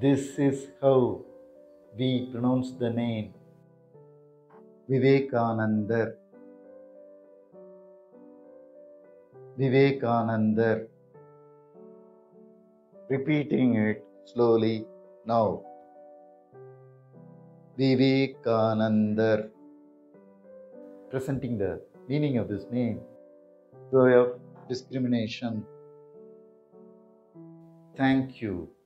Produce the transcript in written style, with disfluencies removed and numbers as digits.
This is how we pronounce the name Vivekanandar. Vivekanandar. Repeating it slowly now. Vivekanandar. Presenting the meaning of this name. Joy of discrimination. Thank you.